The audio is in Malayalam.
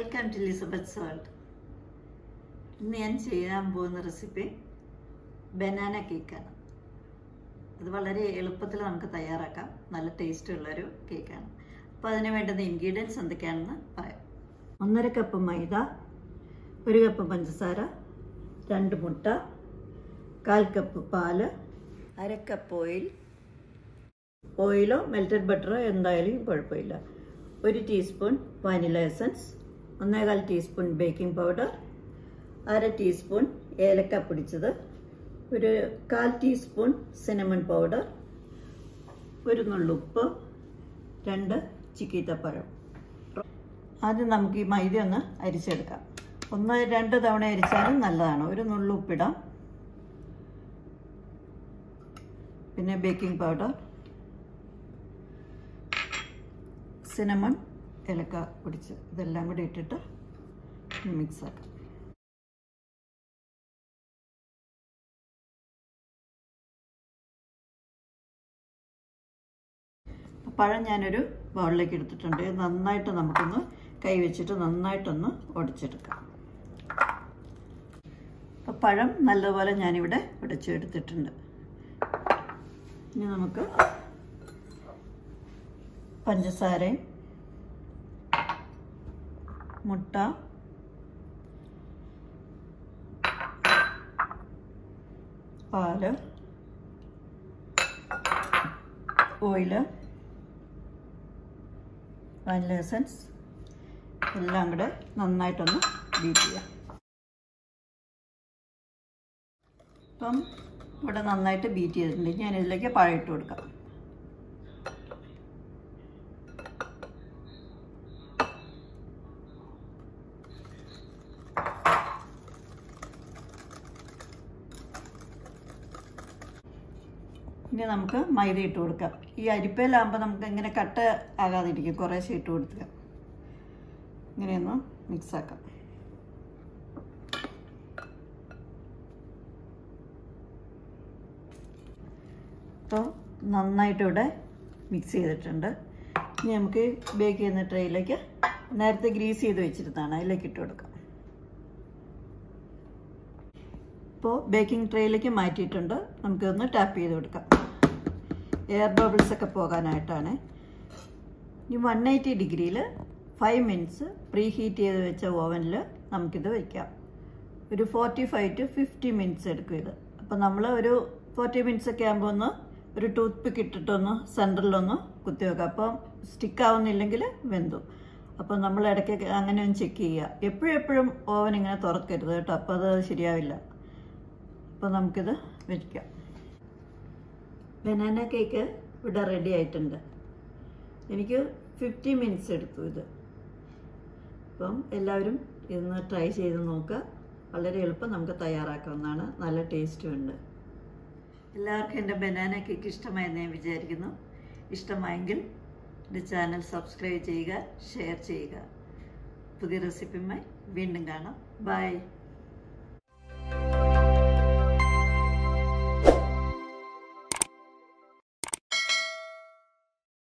Welcome to Elizabeth's World. ഇന്ന് ഞാൻ ചെയ്യാൻ പോകുന്ന റെസിപ്പി ബനാന കേക്കാണ്. ഇത് വളരെ എളുപ്പത്തിൽ നമുക്ക് തയ്യാറാക്കാം. നല്ല ടേസ്റ്റ് ഉള്ളൊരു കേക്കാണ്. അപ്പോൾ അതിന് വേണ്ടുന്ന ഇൻഗ്രീഡിയൻസ് എന്തൊക്കെയാണെന്ന് പറയാം. 1.5 കപ്പ് മൈദ, 1 കപ്പ് പഞ്ചസാര, 2 മുട്ട, 1/4 കപ്പ് പാല്, 1/2 കപ്പ് ഓയിലോ മെൽറ്റഡ് ബട്ടറോ എന്തായാലും കുഴപ്പമില്ല. 1 teaspoon vanilla essence, 1/4 teaspoon baking powder, 1/2 teaspoon ഏലക്ക പൊടിച്ചത്, 1/4 ടീസ്പൂൺ സിനമൺ പൗഡർ, 1 നുള്ളുപ്പ്, 2 ചിക്കീത്തപ്പഴം. ആദ്യം നമുക്ക് ഈ മൈദ ഒന്ന് അരിച്ചെടുക്കാം. 1-2 തവണ അരിച്ചാലും നല്ലതാണ്. 1 നുള്ളുപ്പിടാം. പിന്നെ ബേക്കിംഗ് പൗഡർ, സിനമൺ, ഏലക്ക പൊടിച്ച് ഇതെല്ലാം കൂടി ഇട്ടിട്ട് മിക്സ് ആക്കാം. പഴം ഞാനൊരു ബൗളിലേക്ക് എടുത്തിട്ടുണ്ട്. നന്നായിട്ട് നമുക്കൊന്ന് കൈ വെച്ചിട്ട് നന്നായിട്ടൊന്ന് ഉടച്ചെടുക്കാം. അപ്പം പഴം നല്ലപോലെ ഞാനിവിടെ ഉടച്ചെടുത്തിട്ടുണ്ട്. ഇനി നമുക്ക് പഞ്ചസാരയും മുട്ട, പാല്, ഓയില്, വാനില എസൻസ് എല്ലാം കൂടെ നന്നായിട്ടൊന്ന് ബീറ്റ് ചെയ്യാം. അപ്പം ഇവിടെ നന്നായിട്ട് ബീറ്റ് ചെയ്തിട്ടുണ്ട്. ഞാനിതിലേക്ക് പഴം ഇട്ട് കൊടുക്കാം. ഇനി നമുക്ക് മൈദ ഇട്ട് കൊടുക്കാം. ഈ അരിപ്പയിലാകുമ്പോൾ നമുക്ക് ഇങ്ങനെ കട്ട ആകാതിരിക്കും. കുറേശ്ശെ ഇട്ട് കൊടുക്കുക. ഇങ്ങനെയൊന്ന് മിക്സാക്കാം. അപ്പോൾ നന്നായിട്ട് ഇവിടെ മിക്സ് ചെയ്തിട്ടുണ്ട്. ഇനി നമുക്ക് ബേക്ക് ചെയ്യുന്ന ട്രേയിലേക്ക് നേരത്തെ ഗ്രീസ് ചെയ്ത് വെച്ചിരുന്നതാണ്, അതിലേക്ക് ഇട്ട് കൊടുക്കാം. ഇപ്പോൾ ബേക്കിംഗ് ട്രേയിലേക്ക് മാറ്റിയിട്ടുണ്ട്. നമുക്കൊന്ന് ടാപ്പ് ചെയ്ത് കൊടുക്കാം. എയർ ബബിൾസ് ഒക്കെ പോകാനായിട്ടാണ്. ഇനി 180 ഡിഗ്രിയിൽ 5 മിനിറ്റ്സ് പ്രീ ഹീറ്റ് ചെയ്ത് വെച്ച ഓവനിൽ നമുക്കിത് വയ്ക്കാം. ഒരു 45 to 50 മിനിറ്റ്സ് എടുക്കും ഇത്. അപ്പോൾ നമ്മൾ ഒരു 40 മിനിറ്റ്സ് ഒക്കെ ആകുമ്പോൾ ഒന്ന് ഒരു ടൂത്ത് പിക്ക് ഇട്ടിട്ടൊന്ന് സെൻറ്ററിലൊന്ന് കുത്തി വെക്കാം. അപ്പോൾ സ്റ്റിക്കാവുന്നില്ലെങ്കിൽ വെന്തു. അപ്പോൾ നമ്മൾ ഇടയ്ക്ക് അങ്ങനെ ഒന്ന് ചെക്ക് ചെയ്യുക. എപ്പോഴും ഓവൻ ഇങ്ങനെ തുറക്കരുത് കേട്ടോ, അപ്പോൾ അത് ശരിയാവില്ല. അപ്പോൾ നമുക്കിത് വയ്ക്കാം. ബനാന കേക്ക് ഇവിടെ റെഡി ആയിട്ടുണ്ട്. എനിക്ക് 50 മിനിറ്റ്സ് എടുത്തു ഇത്. അപ്പം എല്ലാവരും ഇന്ന് ട്രൈ ചെയ്ത് നോക്കുക. വളരെ എളുപ്പം നമുക്ക് തയ്യാറാക്കാവുന്നതാണ്. നല്ല ടേസ്റ്റും ഉണ്ട്. എല്ലാവർക്കും എൻ്റെ ബനാന കേക്ക് ഇഷ്ടമായെന്ന് ഞാൻ വിചാരിക്കുന്നു. ഇഷ്ടമായെങ്കിൽ എൻ്റെ ചാനൽ സബ്സ്ക്രൈബ് ചെയ്യുക, ഷെയർ ചെയ്യുക. പുതിയ റെസിപ്പിയുമായി വീണ്ടും കാണാം. ബൈ.